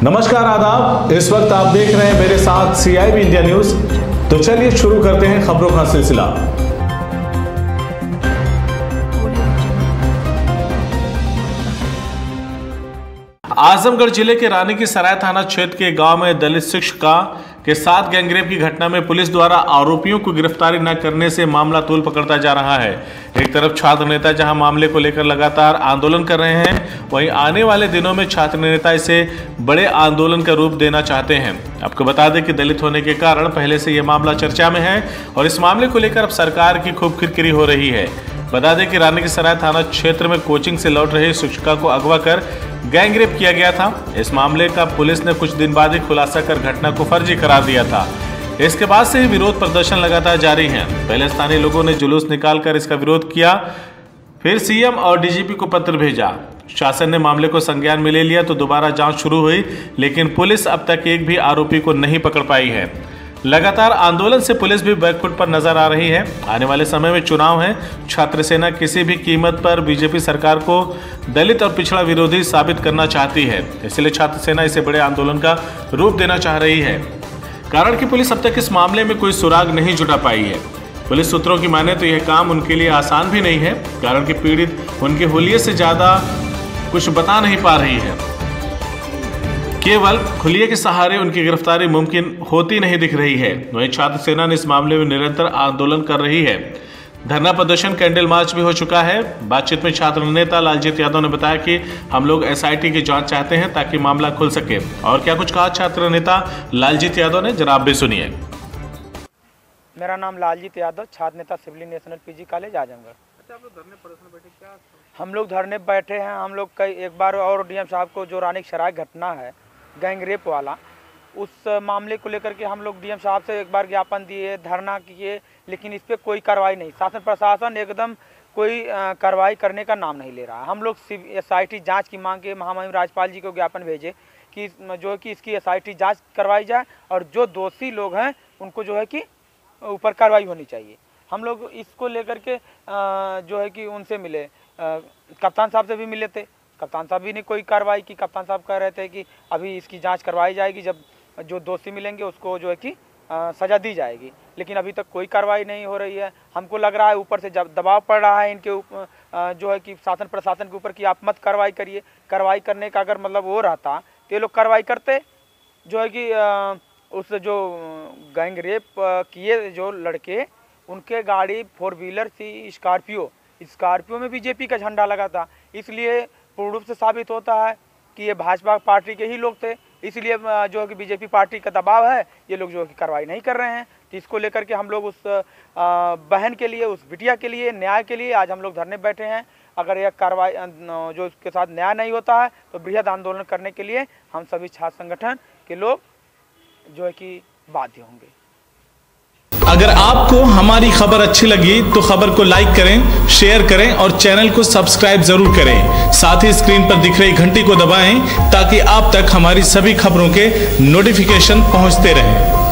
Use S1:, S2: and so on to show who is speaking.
S1: नमस्कार आदाब, इस वक्त आप देख रहे हैं मेरे साथ CIB इंडिया न्यूज। तो चलिए शुरू करते हैं खबरों का सिलसिला। आजमगढ़ जिले के रानी की सराय थाना क्षेत्र के गांव में दलित शिक्षिका के साथ गैंगरेप की घटना में पुलिस द्वारा आरोपियों को गिरफ्तारी न करने से मामला तूल पकड़ता जा रहा है। एक तरफ छात्र नेता जहां मामले को लेकर लगातार आंदोलन कर रहे हैं, वहीं आने वाले दिनों में छात्र नेता इसे बड़े आंदोलन का रूप देना चाहते हैं। आपको बता दें कि दलित होने के कारण पहले से यह मामला चर्चा में है और इस मामले को लेकर अब सरकार की खूब किरकिरी हो रही है। बता दें कि रानी की सराय थाना क्षेत्र में कोचिंग से लौट रही शिक्षिका को अगवा कर गैंगरेप किया गया था। इस मामले का पुलिस ने कुछ दिन बाद ही खुलासा कर घटना को फर्जी करार दिया था। इसके बाद से ही विरोध प्रदर्शन लगातार जारी है। पहले स्थानीय लोगों ने जुलूस निकालकर इसका विरोध किया, फिर CM और DGP को पत्र भेजा। शासन ने मामले को संज्ञान में ले लिया तो दोबारा जांच शुरू हुई, लेकिन पुलिस अब तक एक भी आरोपी को नहीं पकड़ पाई है। लगातार आंदोलन से पुलिस भी बैकफुट पर नजर आ रही है। आने वाले समय में चुनाव है, छात्र सेना किसी भी कीमत पर बीजेपी सरकार को दलित और पिछड़ा विरोधी साबित करना चाहती है, इसलिए छात्र सेना इसे बड़े आंदोलन का रूप देना चाह रही है। कारण कि पुलिस अब तक इस मामले में कोई सुराग नहीं जुटा पाई है। पुलिस सूत्रों की माने तो यह काम उनके लिए आसान भी नहीं है, कारण कि पीड़ित उनके हुलिये से ज्यादा कुछ बता नहीं पा रही है। केवल खुलिये के सहारे उनकी गिरफ्तारी मुमकिन होती नहीं दिख रही है। वहीं छात्र सेना ने इस मामले में निरंतर आंदोलन कर रही है। धरना प्रदर्शन, कैंडल मार्च भी हो चुका है। बातचीत में छात्र नेता लालजीत यादव ने बताया कि हम लोग SIT की जांच चाहते हैं ताकि मामला खुल सके। और क्या कुछ कहा छात्र नेता लालजीत यादव ने, जरा आप भी सुनिए।
S2: मेरा नाम लालजीत यादव, छात्र नेता civil national PG college Azamgarh.
S3: अच्छा, आप लोग धरने प्रदर्शन बैठे, क्या
S2: हम लोग धरने बैठे हैं। हम लोग कई एक बार और DM साहब को जो रानी की सराय घटना है गैंगरेप वाला, उस मामले को लेकर के हम लोग DM साहब से एक बार ज्ञापन दिए, धरना किए, लेकिन इस पर कोई कार्रवाई नहीं। शासन प्रशासन एकदम कोई कार्रवाई करने का नाम नहीं ले रहा। हम लोग SIT जांच की मांग के महामहिम राज्यपाल जी को ज्ञापन भेजे कि जो है कि इसकी SIT जांच करवाई जाए और जो दोषी लोग हैं उनको जो है कि ऊपर कार्रवाई होनी चाहिए। हम लोग इसको लेकर के जो है कि उनसे मिले, कप्तान साहब से भी मिले थे। कप्तान साहब भी ने कोई कार्रवाई की। कप्तान साहब कह रहे थे कि अभी इसकी जांच करवाई जाएगी, जब जो दोषी मिलेंगे उसको जो है कि सज़ा दी जाएगी, लेकिन अभी तक कोई कार्रवाई नहीं हो रही है। हमको लग रहा है ऊपर से जब दबाव पड़ रहा है इनके जो है कि शासन प्रशासन के ऊपर कि आप मत कार्रवाई करिए। कार्रवाई करने का अगर मतलब वो रहता तो ये लोग कार्रवाई करते। जो है कि उस जो गैंगरेप किए जो लड़के, उनके गाड़ी 4 व्हीलर थी स्कॉर्पियो में BJP का झंडा लगा था। इसलिए पूर्ण रूप से साबित होता है कि ये भाजपा पार्टी के ही लोग थे। इसलिए जो है कि BJP पार्टी का दबाव है, ये लोग जो है कि कार्रवाई नहीं कर रहे हैं। तो इसको लेकर के हम लोग उस बहन के लिए, उस बिटिया के लिए, न्याय के लिए आज हम लोग धरने बैठे हैं। अगर यह कार्रवाई जो उसके साथ न्याय नहीं होता है तो बृहद आंदोलन करने के लिए हम सभी छात्र संगठन के लोग जो है कि बाध्य होंगे।
S1: अगर आपको हमारी खबर अच्छी लगी तो खबर को लाइक करें, शेयर करें और चैनल को सब्सक्राइब जरूर करें। साथ ही स्क्रीन पर दिख रही घंटी को दबाएं ताकि आप तक हमारी सभी खबरों के नोटिफिकेशन पहुंचते रहें।